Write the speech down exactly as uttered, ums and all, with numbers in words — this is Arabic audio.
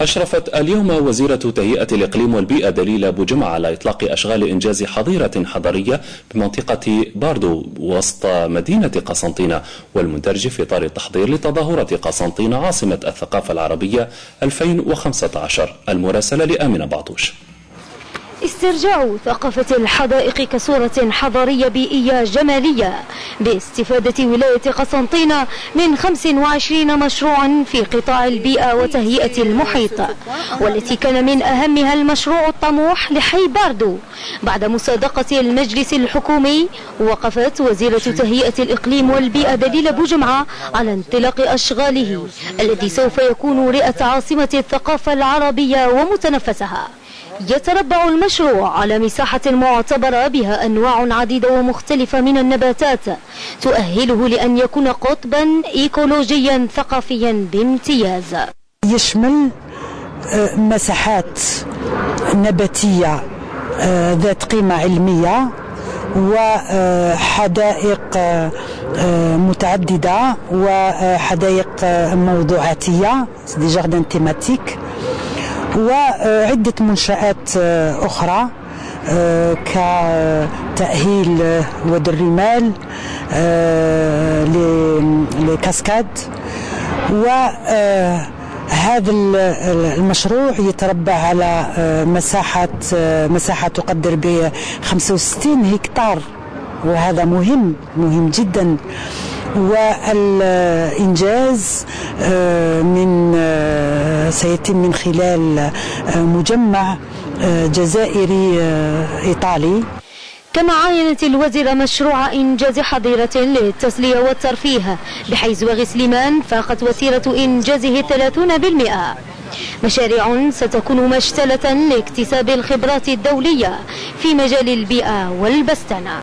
أشرفت اليوم وزيرة تهيئة الإقليم والبيئة دليلة بوجمعة على إطلاق أشغال إنجاز حظيرة حضرية بمنطقة باردو وسط مدينة قسنطينة، والمندرج في إطار التحضير لتظاهرة قسنطينة عاصمة الثقافة العربية ألفين وخمسة عشر. المراسلة لآمنة بعطوش. استرجاع ثقافة الحدائق كصورة حضارية بيئية جمالية باستفادة ولاية قسنطينة من خمس وعشرين مشروعا في قطاع البيئة وتهيئة المحيط، والتي كان من أهمها المشروع الطموح لحي باردو. بعد مصادقة المجلس الحكومي، وقفت وزيرة تهيئة الإقليم والبيئة دليلة بوجمعة على انطلاق أشغاله الذي سوف يكون رئة عاصمة الثقافة العربية ومتنفسها. يتربع المشروع على مساحة معتبرة بها أنواع عديدة ومختلفة من النباتات تؤهله لأن يكون قطبا إيكولوجيا ثقافيا بامتياز. يشمل مساحات نباتية ذات قيمة علمية وحدائق متعددة وحدائق موضوعاتية دي جاردن تيماتيك، وعدة منشآت أخرى كتأهيل وادي الرمال لكاسكاد. وهذا المشروع يتربع على مساحة مساحة تقدر ب خمسة وستين هكتار، وهذا مهم مهم جدا. والإنجاز من سيتم من خلال مجمع جزائري إيطالي. كما عاينت الوزيرة مشروع إنجاز حظيرة للتسلية والترفيه بحيث وغي سليمان فاقت وتيرة إنجازه ثلاثين بالمئة. مشاريع ستكون مشتلة لاكتساب الخبرات الدولية في مجال البيئة والبستنة.